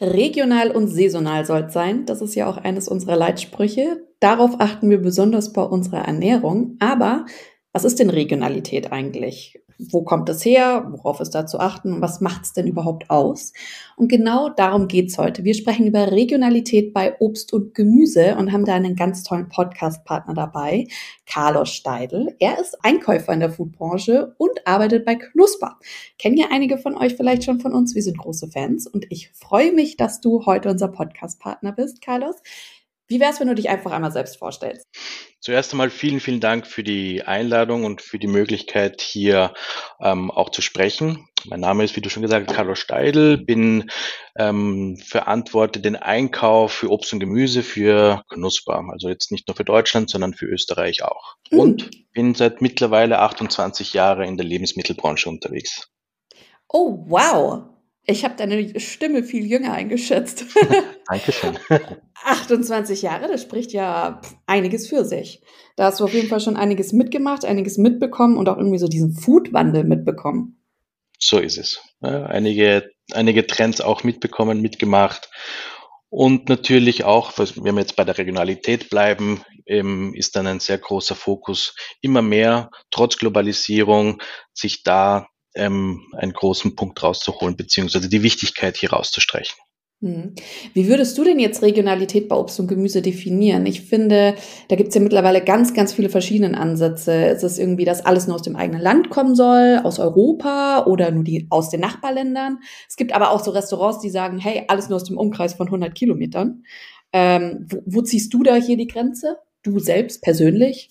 Regional und saisonal soll es sein. Das ist ja auch eines unserer Leitsprüche. Darauf achten wir besonders bei unserer Ernährung. Aber was ist denn Regionalität eigentlich? Wo kommt es her? Worauf ist da zu achten? Und was macht es denn überhaupt aus? Und genau darum geht's heute. Wir sprechen über Regionalität bei Obst und Gemüse und haben da einen ganz tollen Podcast-Partner dabei, Carlos Steidl. Er ist Einkäufer in der Foodbranche und arbeitet bei Knusper. Kennen ja einige von euch vielleicht schon von uns. Wir sind große Fans und ich freue mich, dass du heute unser Podcast-Partner bist, Carlos. Wie wär's, wenn du dich einfach einmal selbst vorstellst? Zuerst einmal vielen, vielen Dank für die Einladung und für die Möglichkeit, hier auch zu sprechen. Mein Name ist, wie du schon gesagt hast, Carlos Steidl, bin verantworte den Einkauf für Obst und Gemüse für Knusper. Also jetzt nicht nur für Deutschland, sondern für Österreich auch. Und bin seit mittlerweile 28 Jahre in der Lebensmittelbranche unterwegs. Oh, wow. Ich habe deine Stimme viel jünger eingeschätzt. Dankeschön. 28 Jahre, das spricht ja einiges für sich. Da hast du auf jeden Fall schon einiges mitgemacht, einiges mitbekommen und auch irgendwie so diesen Foodwandel mitbekommen. So ist es. Ja, einige Trends auch mitbekommen, mitgemacht. Und natürlich auch, wenn wir jetzt bei der Regionalität bleiben, ist dann ein sehr großer Fokus, immer mehr, trotz Globalisierung, sich da einen großen Punkt rauszuholen, beziehungsweise die Wichtigkeit hier rauszustreichen. Wie würdest du denn jetzt Regionalität bei Obst und Gemüse definieren? Ich finde, da gibt's ja mittlerweile ganz, ganz viele verschiedene Ansätze. Ist es irgendwie, dass alles nur aus dem eigenen Land kommen soll, aus Europa oder nur aus den Nachbarländern? Es gibt aber auch so Restaurants, die sagen, hey, alles nur aus dem Umkreis von 100 Kilometern. Wo ziehst du da hier die Grenze? Du selbst persönlich?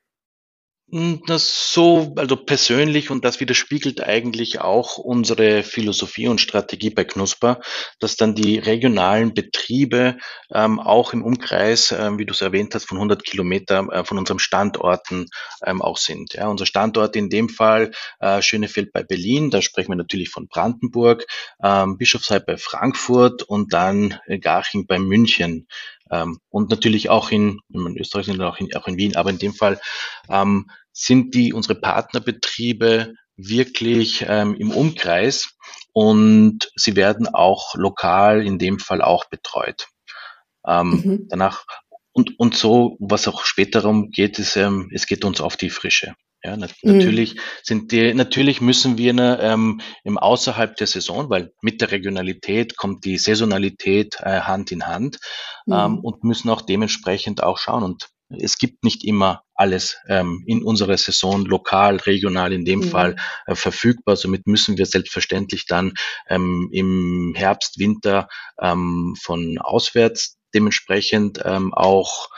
Also persönlich, und das widerspiegelt eigentlich auch unsere Philosophie und Strategie bei Knusper, dass dann die regionalen Betriebe auch im Umkreis, wie du es erwähnt hast, von 100 Kilometer von unseren Standorten auch sind. Ja, unser Standort in dem Fall Schönefeld bei Berlin, da sprechen wir natürlich von Brandenburg, Bischofsheim bei Frankfurt und dann Garching bei München. Und natürlich auch in Österreich sind auch in Wien, aber in dem Fall sind unsere Partnerbetriebe wirklich im Umkreis und sie werden auch lokal in dem Fall auch betreut. Danach und so, was auch später darum geht, ist, es geht uns auf die Frische. Ja, natürlich müssen wir im außerhalb der Saison, weil mit der Regionalität kommt die Saisonalität Hand in Hand und müssen auch dementsprechend auch schauen. Und es gibt nicht immer alles in unserer Saison lokal, regional in dem Fall verfügbar. Somit müssen wir selbstverständlich dann im Herbst, Winter von auswärts dementsprechend auch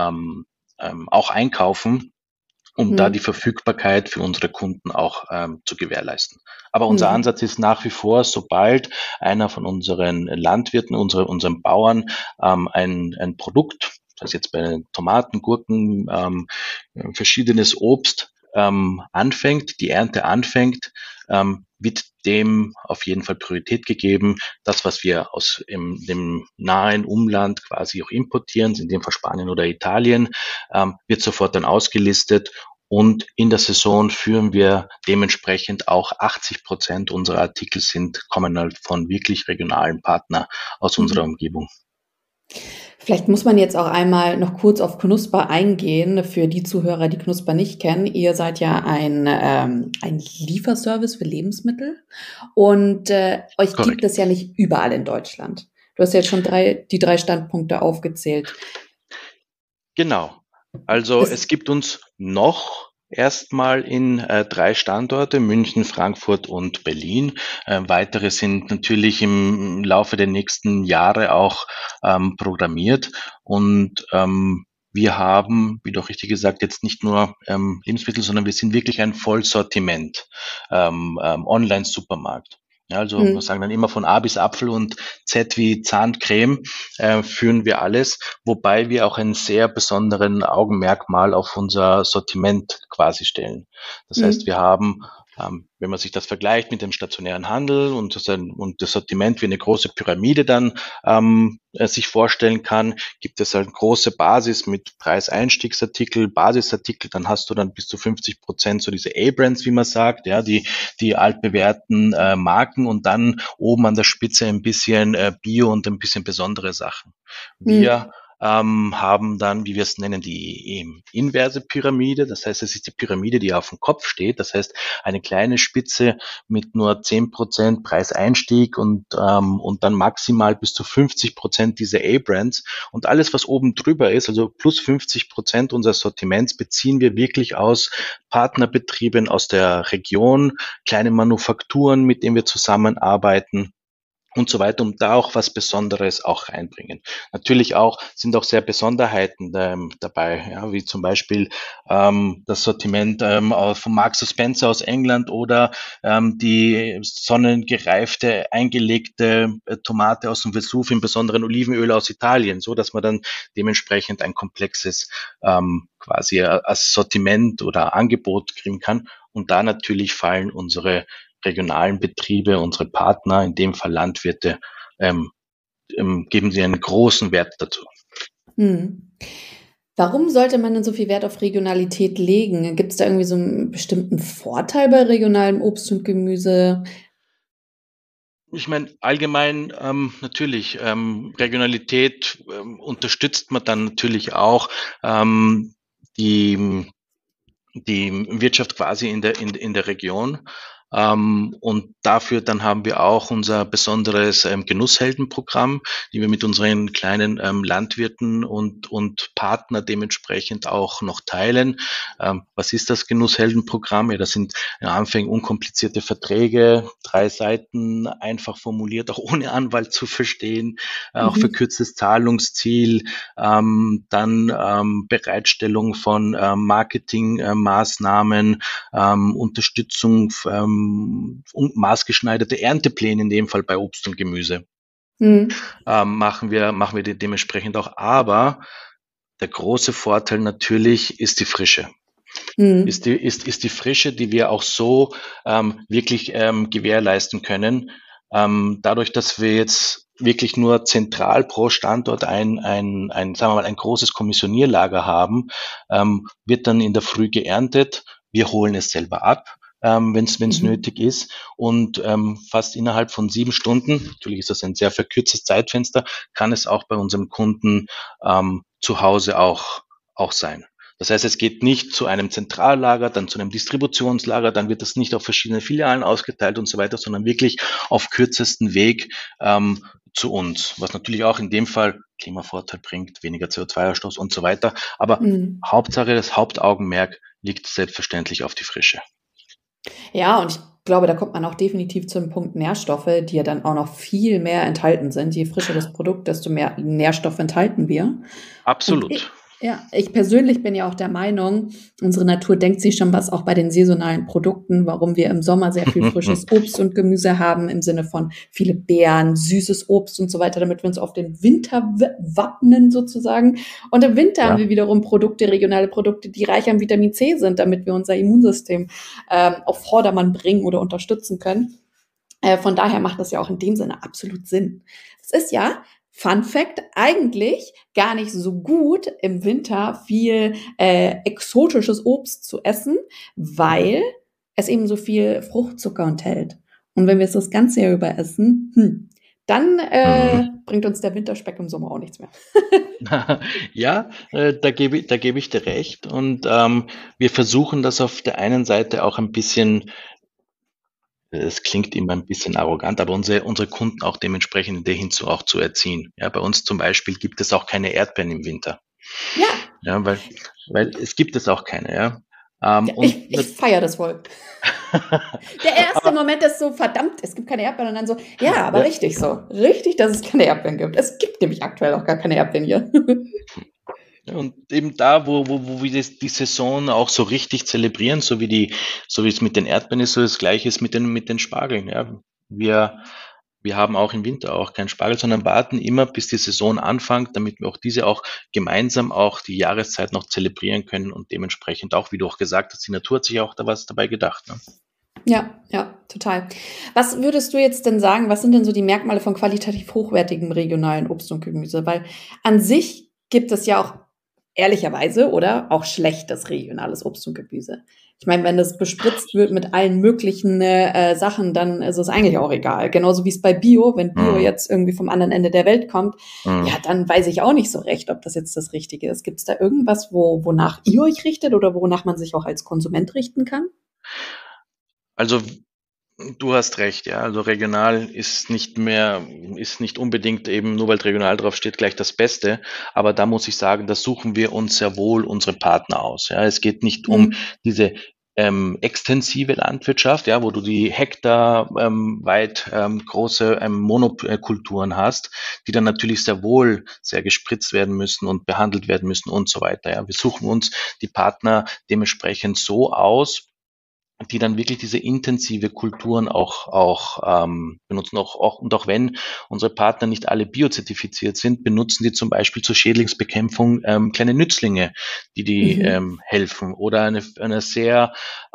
einkaufen, um da die Verfügbarkeit für unsere Kunden auch zu gewährleisten. Aber unser Ansatz ist nach wie vor, sobald einer von unseren Landwirten, unseren Bauern ein Produkt, das heißt jetzt bei Tomaten, Gurken, verschiedenes Obst anfängt, die Ernte anfängt, wird dem auf jeden Fall Priorität gegeben. Das, was wir aus dem nahen Umland quasi auch importieren, in dem Fall Spanien oder Italien, wird sofort dann ausgelistet. Und in der Saison führen wir dementsprechend auch 80% unserer Artikel kommen halt von wirklich regionalen Partnern aus unserer Umgebung. Vielleicht muss man jetzt auch einmal noch kurz auf Knusper eingehen, für die Zuhörer, die Knusper nicht kennen. Ihr seid ja ein Lieferservice für Lebensmittel und euch gibt es ja nicht überall in Deutschland. Du hast jetzt schon die drei Standpunkte aufgezählt. Genau. Also es gibt uns noch erstmal in 3 Standorte, München, Frankfurt und Berlin. Weitere sind natürlich im Laufe der nächsten Jahre auch programmiert. Und wir haben, wie du auch richtig gesagt, jetzt nicht nur Lebensmittel, sondern wir sind wirklich ein Vollsortiment Online-Supermarkt. Ja, also wir sagen dann immer von A bis Apfel und Z wie Zahncreme führen wir alles, wobei wir auch einen sehr besonderen Augenmerkmal auf unser Sortiment quasi stellen. Das heißt, wir haben Wenn man sich das vergleicht mit dem stationären Handel und das Sortiment wie eine große Pyramide dann sich vorstellen kann, gibt es halt eine große Basis mit Preiseinstiegsartikel, Basisartikel, dann hast du dann bis zu 50% so diese A-Brands, wie man sagt, ja, die altbewährten Marken und dann oben an der Spitze ein bisschen Bio und ein bisschen besondere Sachen. Wir Hm. haben dann, wie wir es nennen, die inverse Pyramide. Das heißt, es ist die Pyramide, die auf dem Kopf steht. Das heißt, eine kleine Spitze mit nur 10% Preiseinstieg und dann maximal bis zu 50% diese A-Brands. Und alles, was oben drüber ist, also plus 50% unseres Sortiments, beziehen wir wirklich aus Partnerbetrieben aus der Region, kleine Manufakturen, mit denen wir zusammenarbeiten und so weiter, um da auch was Besonderes auch reinbringen. Natürlich auch sind auch sehr Besonderheiten dabei, ja, wie zum Beispiel das Sortiment von Marks Spencer aus England oder die sonnengereifte, eingelegte Tomate aus dem Vesuv, im besonderen Olivenöl aus Italien, so dass man dann dementsprechend ein komplexes quasi Sortiment oder Angebot kriegen kann. Und da natürlich fallen unsere regionalen Betriebe, unsere Partner, in dem Fall Landwirte, ähm, geben sie einen großen Wert dazu. Hm. Warum sollte man denn so viel Wert auf Regionalität legen? Gibt es da irgendwie so einen bestimmten Vorteil bei regionalem Obst und Gemüse? Ich meine, allgemein natürlich, Regionalität unterstützt man dann natürlich auch die die Wirtschaft quasi in der Region. Und dafür dann haben wir auch unser besonderes Genussheldenprogramm, die wir mit unseren kleinen Landwirten und Partner dementsprechend auch noch teilen. Was ist das Genussheldenprogramm? Ja, das sind in Anfängen unkomplizierte Verträge, 3 Seiten, einfach formuliert, auch ohne Anwalt zu verstehen, auch Mhm. verkürztes Zahlungsziel, dann Bereitstellung von Marketingmaßnahmen, Unterstützung und maßgeschneiderte Erntepläne, in dem Fall bei Obst und Gemüse, Mhm. machen wir dementsprechend auch. Aber der große Vorteil natürlich ist die Frische. Ist Mhm. die Frische, die wir auch so wirklich gewährleisten können. Dadurch, dass wir jetzt wirklich nur zentral pro Standort sagen wir mal, ein großes Kommissionierlager haben, wird dann in der Früh geerntet. Wir holen es selber ab, wenn es Mhm. nötig ist. Und fast innerhalb von 7 Stunden, natürlich ist das ein sehr verkürztes Zeitfenster, kann es auch bei unserem Kunden zu Hause auch sein. Das heißt, es geht nicht zu einem Zentrallager, dann zu einem Distributionslager, dann wird das nicht auf verschiedene Filialen ausgeteilt und so weiter, sondern wirklich auf kürzesten Weg zu uns, was natürlich auch in dem Fall Klimavorteil bringt, weniger CO2-Ausstoß und so weiter. Aber Mhm. Hauptsache, das Hauptaugenmerk liegt selbstverständlich auf die Frische. Ja, und ich glaube, da kommt man auch definitiv zum Punkt Nährstoffe, die ja dann auch noch viel mehr enthalten sind. Je frischer das Produkt, desto mehr Nährstoff enthalten wir. Und Absolut. ich persönlich bin ja auch der Meinung, unsere Natur denkt sich schon was auch bei den saisonalen Produkten, warum wir im Sommer sehr viel frisches Obst und Gemüse haben, im Sinne von viele Beeren, süßes Obst und so weiter, damit wir uns auf den Winter wappnen sozusagen. Und im Winter haben Ja, wir wiederum Produkte, regionale Produkte, die reich an Vitamin C sind, damit wir unser Immunsystem auf Vordermann bringen oder unterstützen können. Von daher macht das ja auch in dem Sinne absolut Sinn. Es ist ja, Fun Fact, eigentlich gar nicht so gut im Winter viel exotisches Obst zu essen, weil es eben so viel Fruchtzucker enthält. Und wenn wir es das ganze Jahr über essen, dann mhm. bringt uns der Winterspeck im Sommer auch nichts mehr. Ja, da gebe ich dir recht. Und wir versuchen das auf der einen Seite auch ein bisschen. Es klingt immer ein bisschen arrogant, aber unsere Kunden auch dementsprechend in der Hinsicht auch zu erziehen. Ja, bei uns zum Beispiel gibt es auch keine Erdbeeren im Winter. Ja, Ja, weil es gibt es auch keine, ja. ja Und ich feiere das voll. Der erste aber, Moment ist so, verdammt, es gibt keine Erdbeeren. Und dann so, ja, aber ja, richtig so. Richtig, dass es keine Erdbeeren gibt. Es gibt nämlich aktuell auch gar keine Erdbeeren hier. und eben da, wo wir die Saison auch so richtig zelebrieren, so wie es mit den Erdbeeren ist, so das Gleiche ist mit den Spargeln, ja. Wir haben auch im Winter auch keinen Spargel, sondern warten immer, bis die Saison anfängt, damit wir auch diese auch gemeinsam auch die Jahreszeit noch zelebrieren können und dementsprechend auch, wie du auch gesagt hast, die Natur hat sich auch da was dabei gedacht, ne? Ja, ja, total. Was würdest du jetzt denn sagen, was sind denn so die Merkmale von qualitativ hochwertigem regionalen Obst und Gemüse? Weil an sich gibt es ja auch ehrlicherweise oder auch schlechtes regionales Obst und Gemüse. Ich meine, wenn das bespritzt wird mit allen möglichen Sachen, dann ist es eigentlich auch egal. Genauso wie es bei Bio, wenn Bio Mhm. jetzt irgendwie vom anderen Ende der Welt kommt, ja, Mhm. dann weiß ich auch nicht so recht, ob das jetzt das Richtige ist. Gibt es da irgendwas, wonach ihr euch richtet oder wonach man sich auch als Konsument richten kann? Also du hast recht, ja. Also regional ist nicht unbedingt eben, nur weil regional drauf steht, gleich das Beste. Aber da muss ich sagen, da suchen wir uns sehr wohl unsere Partner aus. Ja, es geht nicht um Mhm. diese extensive Landwirtschaft, ja, wo du die Hektar weit große Monokulturen hast, die dann natürlich sehr wohl sehr gespritzt werden müssen und behandelt werden müssen und so weiter. Ja, wir suchen uns die Partner dementsprechend so aus, die dann wirklich diese intensive Kulturen auch benutzen. Auch wenn unsere Partner nicht alle biozertifiziert sind, benutzen die zum Beispiel zur Schädlingsbekämpfung kleine Nützlinge, die Mhm. helfen. Oder eine sehr,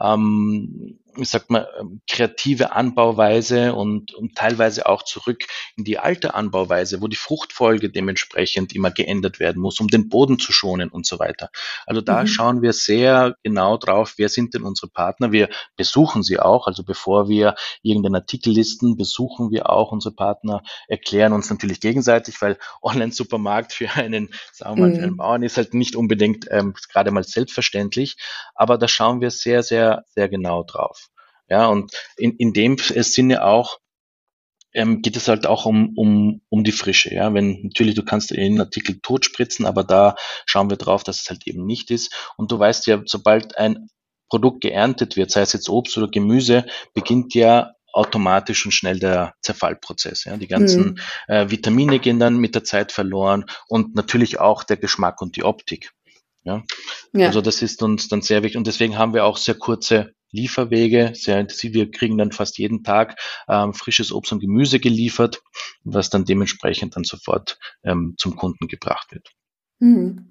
ich sag mal, kreative Anbauweise und teilweise auch zurück in die alte Anbauweise, wo die Fruchtfolge dementsprechend immer geändert werden muss, um den Boden zu schonen und so weiter. Also da Mhm. schauen wir sehr genau drauf, wer sind denn unsere Partner. Wir besuchen sie auch. Also bevor wir irgendeinen Artikel listen, besuchen wir auch unsere Partner, erklären uns natürlich gegenseitig, weil Online-Supermarkt für einen, sagen wir mal, für einen Mhm. Bauern ist halt nicht unbedingt gerade mal selbstverständlich, aber da schauen wir sehr, sehr, sehr genau drauf. Ja, und in dem Sinne auch geht es halt auch um die Frische. Ja, wenn natürlich, du kannst den Artikel totspritzen, aber da schauen wir drauf, dass es halt eben nicht ist. Und du weißt ja, sobald ein Produkt geerntet wird, sei es jetzt Obst oder Gemüse, beginnt ja automatisch und schnell der Zerfallprozess. Ja, die ganzen Mhm. Vitamine gehen dann mit der Zeit verloren und natürlich auch der Geschmack und die Optik. Ja, also Ja. das ist uns dann sehr wichtig und deswegen haben wir auch sehr kurze Lieferwege, sehr intensiv. Wir kriegen dann fast jeden Tag frisches Obst und Gemüse geliefert, was dann dementsprechend dann sofort zum Kunden gebracht wird. Mhm.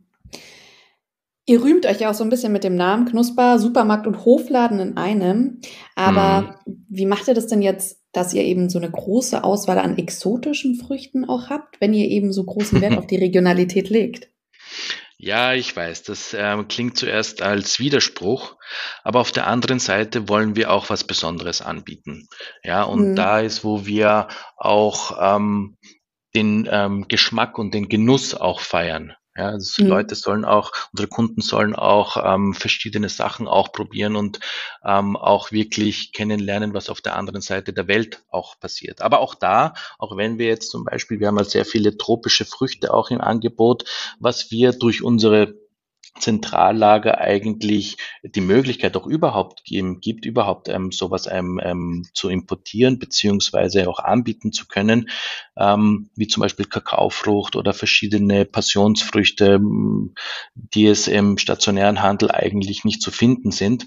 Ihr rühmt euch ja auch so ein bisschen mit dem Namen Knusper, Supermarkt und Hofladen in einem. Mhm. Aber wie macht ihr das denn jetzt, dass ihr eben so eine große Auswahl an exotischen Früchten auch habt, wenn ihr eben so großen Wert auf die Regionalität legt? Ja, ich weiß, das klingt zuerst als Widerspruch, aber auf der anderen Seite wollen wir auch was Besonderes anbieten. Ja, und da Mhm. ist, wo wir auch den Geschmack und den Genuss auch feiern. Ja, also Leute Mhm. sollen auch, unsere Kunden sollen auch verschiedene Sachen auch probieren und auch wirklich kennenlernen, was auf der anderen Seite der Welt auch passiert. Aber auch da, auch wenn wir jetzt zum Beispiel, wir haben halt sehr viele tropische Früchte auch im Angebot, was wir durch unsere Zentrallager eigentlich die Möglichkeit auch überhaupt gibt, überhaupt sowas zu importieren beziehungsweise auch anbieten zu können, wie zum Beispiel Kakaofrucht oder verschiedene Passionsfrüchte, die es im stationären Handel eigentlich nicht zu finden sind.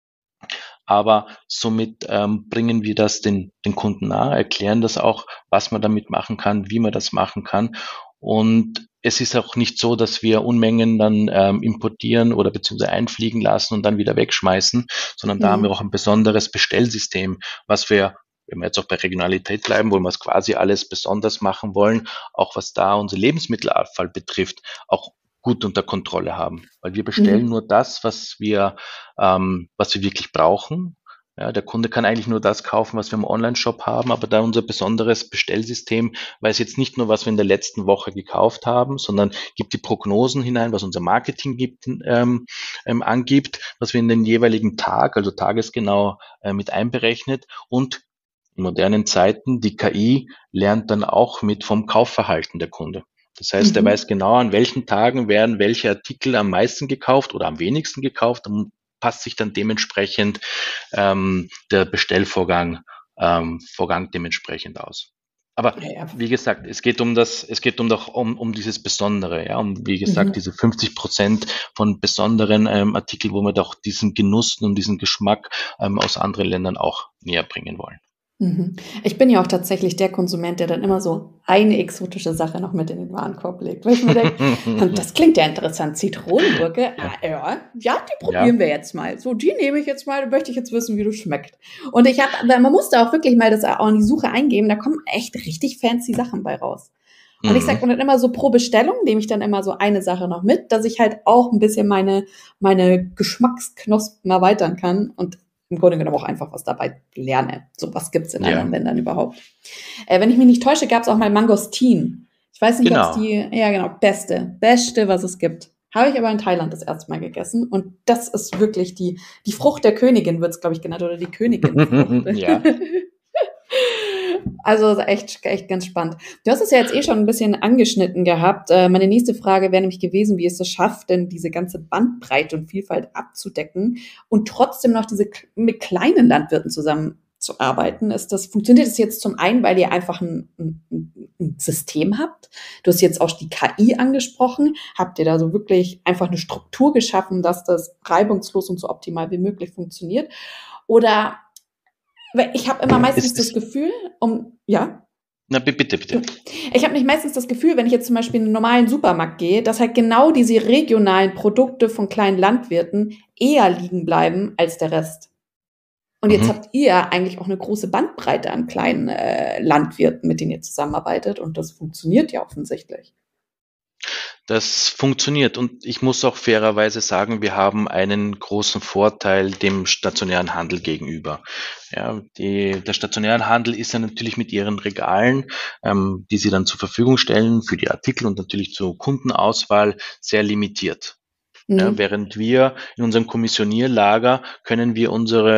Aber somit bringen wir das den Kunden nahe, erklären das auch, was man damit machen kann, wie man das machen kann. Und es ist auch nicht so, dass wir Unmengen dann importieren oder beziehungsweise einfliegen lassen und dann wieder wegschmeißen, sondern da haben wir auch Mhm. ein besonderes Bestellsystem, was wir, wenn wir jetzt auch bei Regionalität bleiben, wo wir es quasi alles besonders machen wollen, auch was da unsere Lebensmittelabfall betrifft, auch gut unter Kontrolle haben. Weil wir bestellen Mhm. nur das, was wir wirklich brauchen. Ja, der Kunde kann eigentlich nur das kaufen, was wir im Online-Shop haben, aber da unser besonderes Bestellsystem weiß jetzt nicht nur, was wir in der letzten Woche gekauft haben, sondern gibt die Prognosen hinein, was unser Marketing angibt, was wir in den jeweiligen Tag, also tagesgenau mit einberechnet und in modernen Zeiten, die KI lernt dann auch mit vom Kaufverhalten der Kunde. Das heißt, er weiß Mhm. genau, an welchen Tagen werden welche Artikel am meisten gekauft oder am wenigsten gekauft und passt sich dann dementsprechend der Vorgang dementsprechend aus. Aber Ja, ja. wie gesagt, es geht um dieses Besondere, ja, um wie gesagt Mhm. diese 50% von besonderen Artikeln, wo wir doch diesen Genuss und diesen Geschmack aus anderen Ländern auch näher bringen wollen. Mhm. Ich bin ja auch tatsächlich der Konsument, der dann immer so eine exotische Sache noch mit in den Warenkorb legt, weil ich mir denke: das klingt ja interessant, Zitronengurke, Ja, ja, die ja. probieren wir jetzt mal. So, die nehme ich jetzt mal, da möchte ich jetzt wissen, wie das schmeckt.“ Und ich habe man musste auch wirklich mal das auch in die Suche eingeben, da kommen echt richtig fancy Sachen bei raus. Und ich sage Mhm. dann immer so pro Bestellung nehme ich dann immer so eine Sache noch mit, dass ich halt auch ein bisschen meine Geschmacksknospen erweitern kann und im Grunde genommen auch einfach was dabei lerne. So was gibt's in Ja, anderen Ländern überhaupt. Wenn ich mich nicht täusche, gab's auch mal Mangostin. Ich weiß nicht, ob's genau. die, ja genau, beste, was es gibt. Habe ich aber in Thailand das erste Mal gegessen und das ist wirklich die Frucht der Königin, wird's glaube ich genannt, oder die Königinfrucht. Ja. Also echt ganz spannend. Du hast es ja jetzt eh schon ein bisschen angeschnitten gehabt. Meine nächste Frage wäre nämlich gewesen, wie es es schafft, denn diese ganze Bandbreite und Vielfalt abzudecken und trotzdem noch mit kleinen Landwirten zusammenzuarbeiten. Funktioniert das jetzt zum einen, weil ihr einfach ein System habt? Du hast jetzt auch die KI angesprochen. Habt ihr da so wirklich einfach eine Struktur geschaffen, dass das reibungslos und so optimal wie möglich funktioniert? Oder weil ich habe immer Es meistens das ist, Gefühl, ja, na, bitte, bitte. ich habe nicht meistens das Gefühl, wenn ich jetzt zum Beispiel in einen normalen Supermarkt gehe, dass halt genau diese regionalen Produkte von kleinen Landwirten eher liegen bleiben als der Rest. Und jetzt Mhm. habt ihr eigentlich auch eine große Bandbreite an kleinen Landwirten, mit denen ihr zusammenarbeitet. Und das funktioniert ja offensichtlich. Das funktioniert und ich muss auch fairerweise sagen, wir haben einen großen Vorteil dem stationären Handel gegenüber. Ja, der stationäre Handel ist ja natürlich mit ihren Regalen, die sie dann zur Verfügung stellen für die Artikel und natürlich zur Kundenauswahl sehr limitiert. Ja, Mhm. während wir in unserem Kommissionierlager können wir unsere,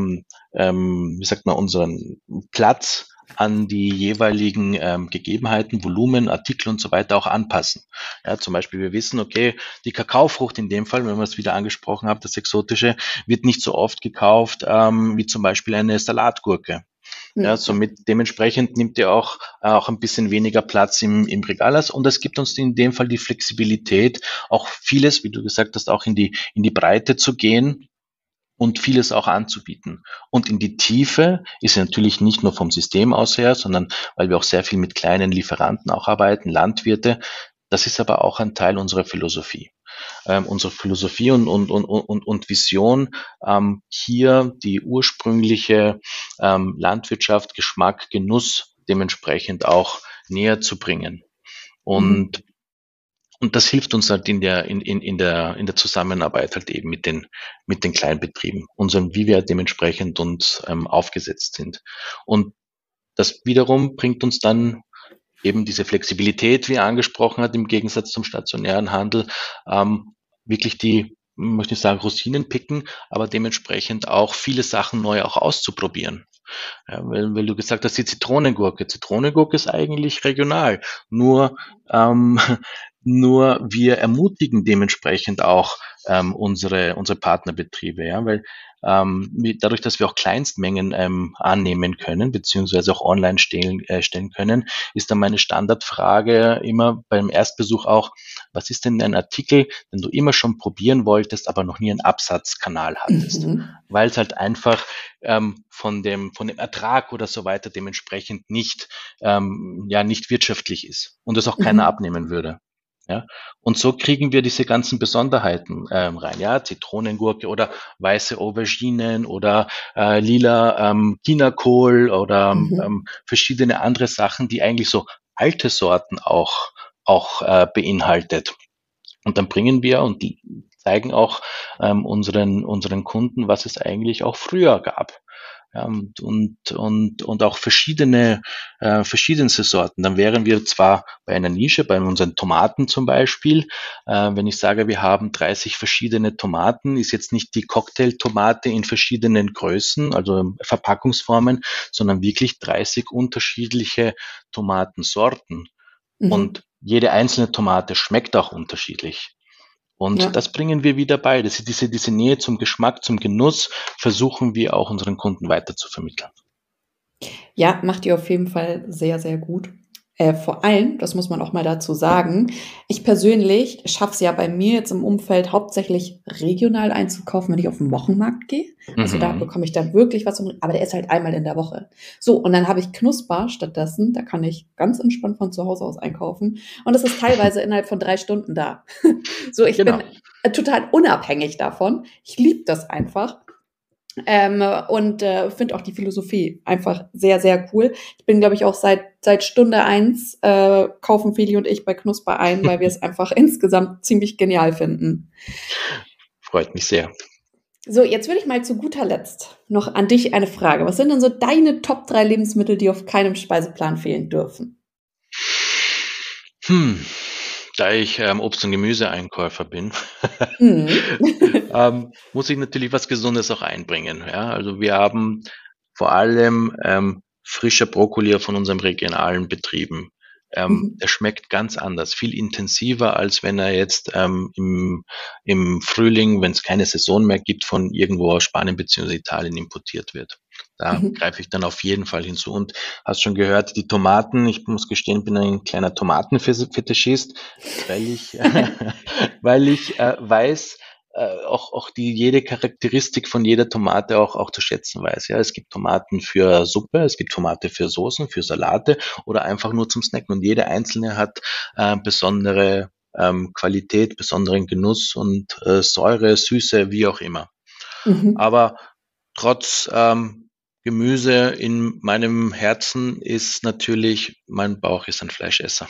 wie sagt man, unseren Platz an die jeweiligen Gegebenheiten, Volumen, Artikel und so weiter auch anpassen. Ja, zum Beispiel, wir wissen, okay, die Kakaofrucht in dem Fall, wenn wir es wieder angesprochen haben, das Exotische, wird nicht so oft gekauft wie zum Beispiel eine Salatgurke. Ja, Ja. somit dementsprechend nimmt ihr auch ein bisschen weniger Platz im Regal aus. Und es gibt uns in dem Fall die Flexibilität, auch vieles, wie du gesagt hast, auch in die Breite zu gehen und vieles auch anzubieten. Und in die Tiefe ist ja natürlich nicht nur vom System aus her, sondern weil wir auch sehr viel mit kleinen Lieferanten auch arbeiten, Landwirte. Das ist aber auch ein Teil unserer Philosophie. Unsere Philosophie und Vision, hier die ursprüngliche Landwirtschaft, Geschmack, Genuss dementsprechend auch näher zu bringen. Mhm. Und, und das hilft uns halt in der Zusammenarbeit halt eben mit den Kleinbetrieben, unseren, wie wir dementsprechend uns aufgesetzt sind. Und das wiederum bringt uns dann eben diese Flexibilität, wie er angesprochen hat, im Gegensatz zum stationären Handel, wirklich die, möchte ich sagen, Rosinen picken, aber dementsprechend auch viele Sachen neu auch auszuprobieren. Ja, weil du gesagt hast, die Zitronengurke. Zitronengurke ist eigentlich regional. Nur, ähm, nur wir ermutigen dementsprechend auch unsere Partnerbetriebe, ja, weil dadurch, dass wir auch Kleinstmengen annehmen können, beziehungsweise auch online stellen können, ist dann meine Standardfrage immer beim Erstbesuch auch, was ist denn ein Artikel, den du immer schon probieren wolltest, aber noch nie einen Absatzkanal hattest? Mhm. Weil es halt einfach von dem Ertrag oder so weiter dementsprechend ja, nicht wirtschaftlich ist und es auch keiner Mhm. abnehmen würde. Ja, und so kriegen wir diese ganzen Besonderheiten rein, ja, Zitronengurke oder weiße Auberginen oder lila Chinakohl oder Mhm. verschiedene andere Sachen, die eigentlich so alte Sorten auch beinhaltet. Und dann bringen wir und zeigen auch unseren Kunden, was es eigentlich auch früher gab. Ja, und auch verschiedenste Sorten. Dann wären wir zwar bei einer Nische, bei unseren Tomaten zum Beispiel. Wenn ich sage, wir haben 30 verschiedene Tomaten, ist jetzt nicht die Cocktailtomate in verschiedenen Größen, also Verpackungsformen, sondern wirklich 30 unterschiedliche Tomatensorten. Mhm. Und jede einzelne Tomate schmeckt auch unterschiedlich. Und Ja. das bringen wir wieder bei. Das ist diese Nähe zum Geschmack, zum Genuss, versuchen wir auch unseren Kunden weiter zu vermitteln. Ja, macht ihr auf jeden Fall sehr, sehr gut. Vor allem, das muss man auch mal dazu sagen, ich persönlich schaffe es ja bei mir jetzt im Umfeld hauptsächlich regional einzukaufen, wenn ich auf den Wochenmarkt gehe. Also da Mhm. bekomme ich dann wirklich was, aber der ist halt einmal in der Woche. So, und dann habe ich Knusper stattdessen, da kann ich ganz entspannt von zu Hause aus einkaufen. Und das ist teilweise innerhalb von 3 Stunden da. So, ich bin Genau. total unabhängig davon. Ich liebe das einfach. Und finde auch die Philosophie einfach sehr, sehr cool. Ich bin, glaube ich, auch seit Stunde eins kaufen Feli und ich bei Knusper ein, weil wir es einfach insgesamt ziemlich genial finden. Freut mich sehr. So, jetzt würde ich mal zu guter Letzt noch an dich eine Frage. Was sind denn so deine Top 3 Lebensmittel, die auf keinem Speiseplan fehlen dürfen? Hm, Da ich Obst- und Gemüseeinkäufer bin, Mhm. muss ich natürlich was Gesundes auch einbringen. Ja? Also wir haben vor allem frischer Brokkoli von unserem regionalen Betrieben. Mhm. Der schmeckt ganz anders, viel intensiver, als wenn er jetzt im Frühling, wenn es keine Saison mehr gibt, von irgendwo aus Spanien bzw. Italien importiert wird. Da Mhm. greife ich dann auf jeden Fall hinzu. Und hast schon gehört, die Tomaten, ich muss gestehen, bin ein kleiner Tomatenfetischist, weil ich, weil ich weiß, auch jede Charakteristik von jeder Tomate auch zu schätzen weiß. Ja, es gibt Tomaten für Suppe, es gibt Tomate für Soßen, für Salate oder einfach nur zum Snacken. Und jede einzelne hat besondere Qualität, besonderen Genuss und Säure, Süße, wie auch immer. Mhm. Aber trotz Gemüse in meinem Herzen ist natürlich, mein Bauch ist ein Fleischesser.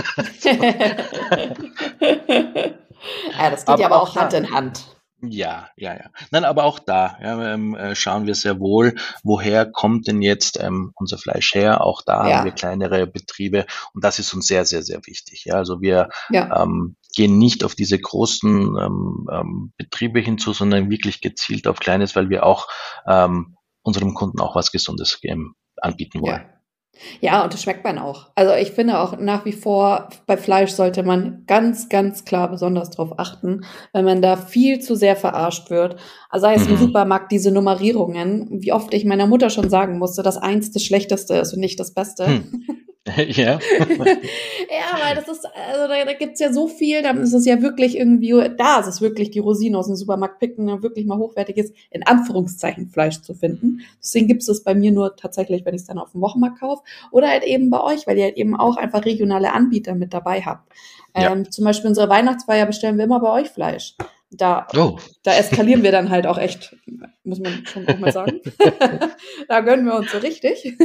Ja, das geht ja Aber aber auch auch Hand da, in Hand. ja, ja, ja. Nein, aber auch da ja, schauen wir sehr wohl, woher kommt denn jetzt unser Fleisch her? Auch da haben wir Ja, kleinere Betriebe und das ist uns sehr, sehr, sehr wichtig. Ja, also wir ja. gehen nicht auf diese großen Betriebe hinzu, sondern wirklich gezielt auf Kleines, weil wir auch unserem Kunden auch was Gesundes anbieten Ja. wollen. Ja, und das schmeckt man auch. Also ich finde auch nach wie vor, bei Fleisch sollte man ganz, ganz klar besonders darauf achten, wenn man da viel zu sehr verarscht wird. Also sei es im Mhm. Supermarkt diese Nummerierungen, wie oft ich meiner Mutter schon sagen musste, dass eins das Schlechteste ist und nicht das Beste. Hm. Ja. Ja, weil das ist, also da gibt's ja so viel, dann ist es ja wirklich irgendwie, da ist es wirklich die Rosine aus dem Supermarkt picken, da wirklich mal hochwertiges, in Anführungszeichen, Fleisch zu finden. Deswegen gibt's es bei mir nur tatsächlich, wenn ich es dann auf dem Wochenmarkt kaufe. Oder halt eben bei euch, weil ihr halt eben auch einfach regionale Anbieter mit dabei habt. Ja. Zum Beispiel unsere Weihnachtsfeier bestellen wir immer bei euch Fleisch. Da, Oh. da eskalieren wir dann halt auch echt, muss man schon auch mal sagen. Da gönnen wir uns so richtig.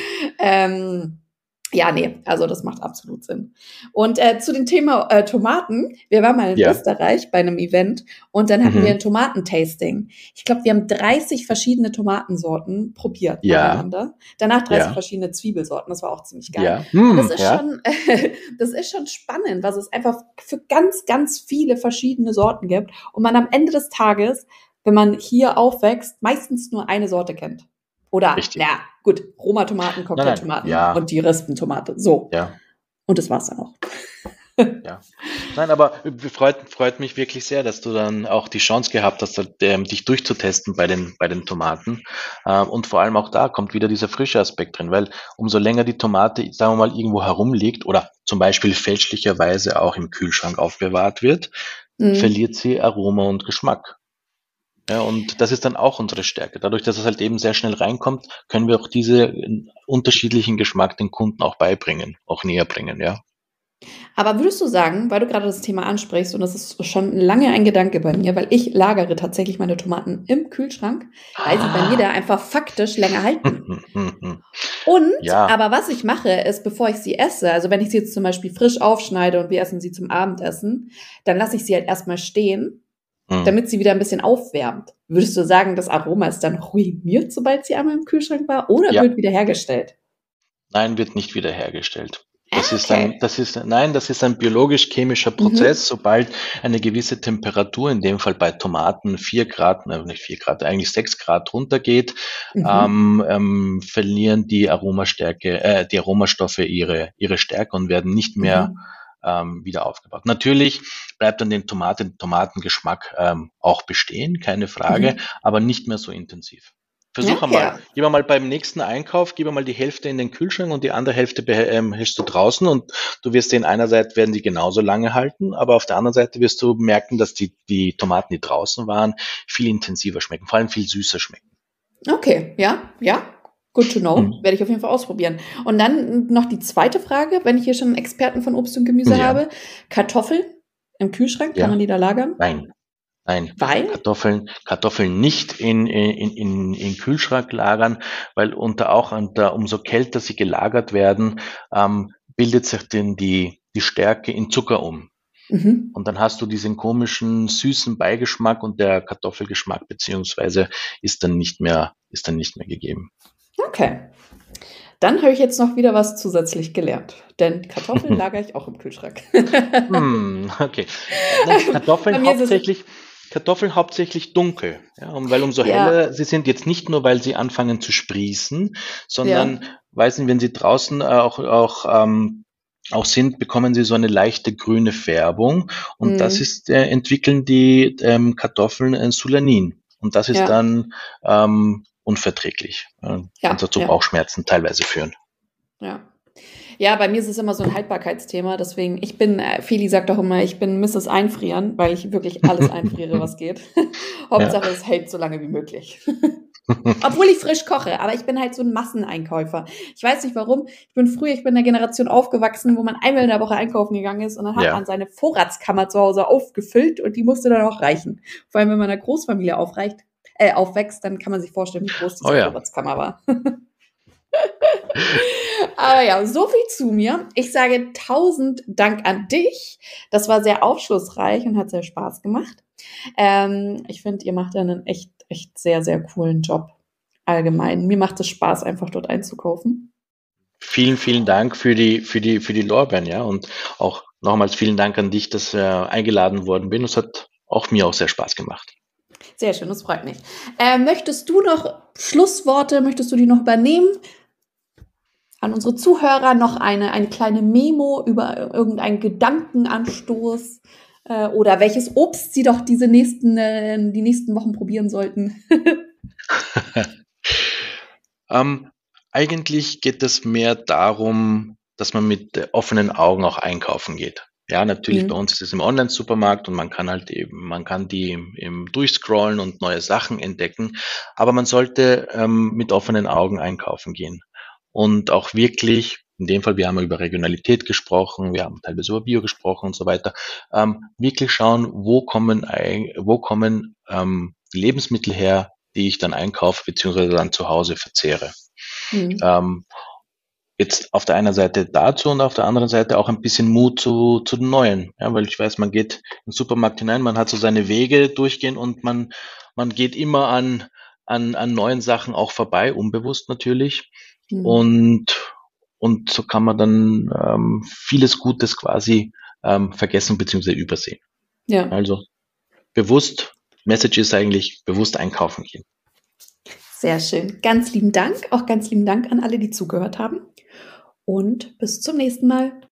ähm, ja, nee, also das macht absolut Sinn. Und zu dem Thema Tomaten, wir waren mal in Ja. Österreich bei einem Event und dann hatten wir ein Mhm. Tomatentasting. Ich glaube, wir haben 30 verschiedene Tomatensorten probiert Ja. nacheinander. Danach 30 Ja. verschiedene Zwiebelsorten, das war auch ziemlich geil. Ja. Und das ist Ja. schon, das ist schon spannend, was es einfach für ganz, ganz viele verschiedene Sorten gibt und man am Ende des Tages, wenn man hier aufwächst, meistens nur eine Sorte kennt. Oder, Richtig. na gut, Roma-Tomaten, Nein, nein. Cocktailtomaten und Ja. die Rispentomate. So. Ja. Und das war's dann auch. Ja. Nein, aber freut mich wirklich sehr, dass du dann auch die Chance gehabt hast, dich durchzutesten bei den Tomaten. Und vor allem auch da kommt wieder dieser frische Aspekt drin, weil umso länger die Tomate, sagen wir mal, irgendwo herumliegt oder zum Beispiel fälschlicherweise auch im Kühlschrank aufbewahrt wird, Mhm. verliert sie Aroma und Geschmack. Ja, und das ist dann auch unsere Stärke. Dadurch, dass es halt eben sehr schnell reinkommt, können wir auch diese unterschiedlichen Geschmack den Kunden auch beibringen, auch näher bringen, ja. Aber würdest du sagen, weil du gerade das Thema ansprichst, und das ist schon lange ein Gedanke bei mir, weil ich lagere tatsächlich meine Tomaten im Kühlschrank, weil sie bei mir da Ah. einfach faktisch länger halten. Und, Ja. aber was ich mache, ist, bevor ich sie esse, also wenn ich sie jetzt zum Beispiel frisch aufschneide und wir essen sie zum Abendessen, dann lasse ich sie halt erstmal stehen, Mhm. damit sie wieder ein bisschen aufwärmt. Würdest du sagen, das Aroma ist dann ruiniert, sobald sie einmal im Kühlschrank war, oder Ja. wird wiederhergestellt? Nein, wird nicht wiederhergestellt. Ah, okay. Das ist ein biologisch-chemischer Mhm. Prozess. Sobald eine gewisse Temperatur, in dem Fall bei Tomaten 4 Grad, nicht 4 Grad, eigentlich 6 Grad runtergeht, Mhm. verlieren die Aromastoffe ihre Stärke und werden nicht mehr Mhm. wieder aufgebaut. Natürlich bleibt dann den Tomatengeschmack auch bestehen, keine Frage, Mhm. aber nicht mehr so intensiv. Okay. Gib mal beim nächsten Einkauf, gib mal die Hälfte in den Kühlschrank und die andere Hälfte hältst du draußen und du wirst sehen, einerseits werden die genauso lange halten, aber auf der anderen Seite wirst du merken, dass die Tomaten, die draußen waren, viel intensiver schmecken, vor allem viel süßer schmecken. Okay, ja, ja. Good to know. Mhm. Werde ich auf jeden Fall ausprobieren. Und dann noch die zweite Frage, wenn ich hier schon einen Experten von Obst und Gemüse Ja, habe. Kartoffeln im Kühlschrank, kann man ja, die da lagern? nein. Nein, Weil? Kartoffeln nicht in Kühlschrank lagern, weil umso kälter sie gelagert werden, bildet sich denn die Stärke in Zucker um. Mhm. Und dann hast du diesen komischen süßen Beigeschmack und der Kartoffelgeschmack beziehungsweise ist dann nicht mehr gegeben. Okay. Dann habe ich jetzt noch wieder was zusätzlich gelernt. Denn Kartoffeln lagere ich auch im Kühlschrank. Okay. Nein, Bei mir ist es, Kartoffeln hauptsächlich dunkel, ja, und weil umso ja, heller sie sind, jetzt nicht nur, weil sie anfangen zu sprießen, ja, sondern weiß nicht, wenn sie draußen auch sind, bekommen sie so eine leichte grüne Färbung und mm, entwickeln die Kartoffeln ein Solanin und das ist ja, dann unverträglich. Kann ja, zu ja, Bauchschmerzen teilweise führen. ja. Ja, bei mir ist es immer so ein Haltbarkeitsthema. Deswegen, ich bin, Feli sagt auch immer, ich bin Mrs. Einfrieren, weil ich wirklich alles einfriere, was geht. Ja. Hauptsache, es hält so lange wie möglich. Obwohl ich frisch koche, aber ich bin halt so ein Masseneinkäufer. Ich weiß nicht warum. Ich bin in der Generation aufgewachsen, wo man einmal in der Woche einkaufen gegangen ist und dann hat man Ja. seine Vorratskammer zu Hause aufgefüllt und die musste dann auch reichen. Vor allem, wenn man in einer Großfamilie aufwächst, dann kann man sich vorstellen, wie groß Oh diese ja. Vorratskammer war. Aber ja, so viel zu mir. Ich sage 1000 Dank an dich. Das war sehr aufschlussreich und hat sehr Spaß gemacht. Ich finde, ihr macht ja einen echt, echt sehr, sehr coolen Job allgemein. Mir macht es Spaß, einfach dort einzukaufen. Vielen Dank für die Lorbeeren, ja. Und auch nochmals vielen Dank an dich, dass eingeladen worden bin. Es hat auch mir auch sehr Spaß gemacht. Sehr schön, das freut mich. Möchtest du noch Schlussworte, möchtest du die noch übernehmen? An unsere Zuhörer noch eine kleine Memo über irgendeinen Gedankenanstoß oder welches Obst sie doch die nächsten Wochen probieren sollten. Ähm, Eigentlich geht es mehr darum, dass man mit offenen Augen auch einkaufen geht. Ja, natürlich, bei Hm. uns ist es im Online-Supermarkt und man kann die eben durchscrollen und neue Sachen entdecken, aber man sollte mit offenen Augen einkaufen gehen. Und auch wirklich, in dem Fall, wir haben ja über Regionalität gesprochen, wir haben teilweise über Bio gesprochen und so weiter, wirklich schauen, wo kommen Lebensmittel her, die ich dann einkaufe beziehungsweise dann zu Hause verzehre. Hm. Ähm, Jetzt auf der einen Seite dazu und auf der anderen Seite auch ein bisschen Mut zu den Neuen. Ja, weil ich weiß, man geht in den Supermarkt hinein, man hat so seine Wege durchgehen und man geht immer an neuen Sachen auch vorbei, unbewusst natürlich. Hm. Und, und so kann man dann vieles Gutes quasi vergessen bzw. übersehen. Ja, Also bewusst, Message ist eigentlich bewusst einkaufen gehen. sehr schön. Ganz lieben Dank. Auch ganz lieben Dank an alle, die zugehört haben. Und bis zum nächsten Mal.